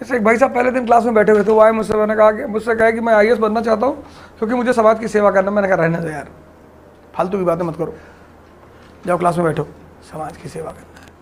जैसे एक भाई साहब पहले दिन क्लास में बैठे हुए थे, वो आए मुझसे, मैंने कहा कि मुझसे कहा कि मैं IAS बनना चाहता हूँ क्योंकि मुझे समाज की सेवा करना। मैंने कहा रहने दो यार, फालतू की बातें मत करो, जाओ क्लास में बैठो, समाज की सेवा करना है।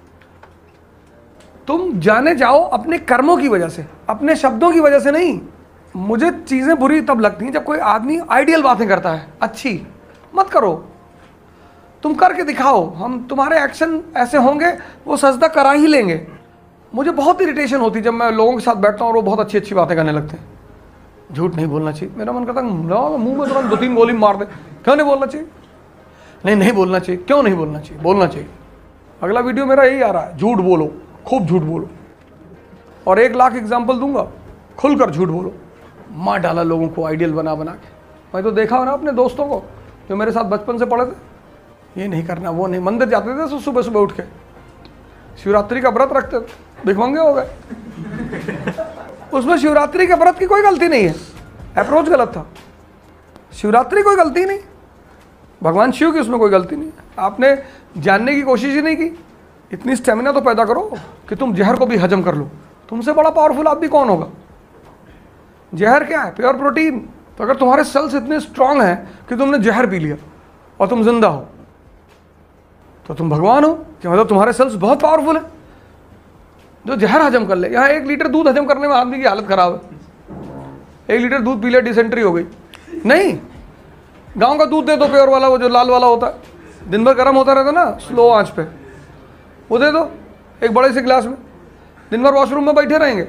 तुम जाने जाओ अपने कर्मों की वजह से, अपने शब्दों की वजह से नहीं। मुझे चीज़ें बुरी तब लगती हैं जब कोई आदमी आइडियल बातें करता है, अच्छी मत करो, तुम करके दिखाओ, हम तुम्हारे एक्शन ऐसे होंगे वो सजदा करा ही लेंगे। मुझे बहुत इरिटेशन होती जब मैं लोगों के साथ बैठता हूँ और वो बहुत अच्छी अच्छी बातें करने लगते हैं। झूठ नहीं बोलना चाहिए, मेरा मन करता है मुंह में तुरंत 2-3 गोली मार दे। क्यों नहीं बोलना चाहिए? नहीं बोलना चाहिए। क्यों नहीं बोलना चाहिए? बोलना चाहिए। अगला वीडियो मेरा यही आ रहा है, झूठ बोलो, खूब झूठ बोलो, और 1 लाख एग्जाम्पल दूंगा, खुलकर झूठ बोलो। मार डाला लोगों को आइडियल बना बना के। मैं तो देखा हो ना अपने दोस्तों को जो मेरे साथ बचपन से पढ़े थे, ये नहीं करना, वो नहीं, मंदिर जाते थे तो सुबह सुबह उठ के शिवरात्रि का व्रत रखते थे, भिखमंगे हो गए। उसमें शिवरात्रि के व्रत की कोई गलती नहीं है, अप्रोच गलत था। शिवरात्रि कोई गलती नहीं, भगवान शिव की उसमें कोई गलती नहीं। आपने जानने की कोशिश ही नहीं की। इतनी स्टेमिना तो पैदा करो कि तुम जहर को भी हजम कर लो। तुमसे बड़ा पावरफुल आदमी कौन होगा? जहर क्या है? Pure protein. तो अगर तुम्हारे सेल्स इतने स्ट्रांग हैं कि तुमने जहर पी लिया और तुम जिंदा हो, तो तुम भगवान हो, कि मतलब तुम्हारे सेल्स बहुत पावरफुल है जो जहर हजम कर ले। यहाँ 1 लीटर दूध हजम करने में आदमी की हालत खराब है। 1 लीटर दूध पी लिया, डिसेंट्री हो गई। नहीं, गांव का दूध दे दो, प्योर वाला, वो जो लाल वाला होता है, दिन भर गर्म होता रहता ना, स्लो आंच पे, वो दे दो एक बड़े से गिलास में, दिन भर वॉशरूम में बैठे रहेंगे।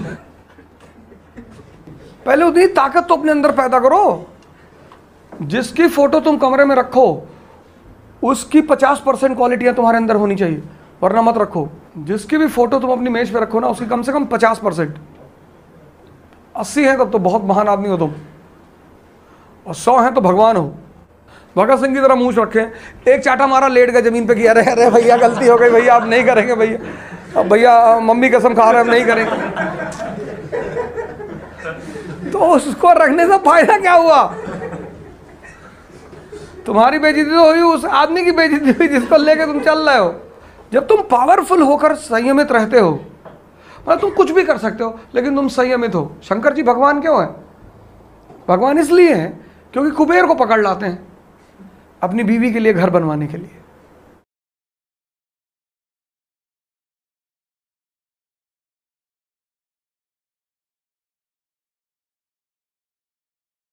पहले उतनी ताकत तो अपने अंदर पैदा करो। जिसकी फोटो तुम कमरे में रखो उसकी 50% क्वालिटियां तुम्हारे अंदर होनी चाहिए, वरना मत रखो। जिसकी भी फोटो तुम अपनी मेज पे रखो ना, उसकी कम से कम 50%। 80 है तब तो बहुत महान आदमी हो तुम, और 100 है तो भगवान हो। भगत सिंह की तरह मूंछ रखे, एक चाटा मारा, लेट गए जमीन पे, किया अरे अरे भैया गलती हो गई भैया, अब नहीं करेंगे भैया, अब भैया मम्मी कसम खा रहे, अब नहीं करेंगे। तो उसको रखने से फायदा क्या हुआ? तुम्हारी बेइज्जती तो हुई, उस आदमी की बेइज्जती हुई जिसको लेके तुम चल रहे हो। जब तुम पावरफुल होकर संयमित रहते हो, मतलब तुम कुछ भी कर सकते हो लेकिन तुम संयमित हो। शंकर जी भगवान क्यों है? भगवान इसलिए हैं क्योंकि कुबेर को पकड़ लाते हैं अपनी बीवी के लिए घर बनवाने के लिए।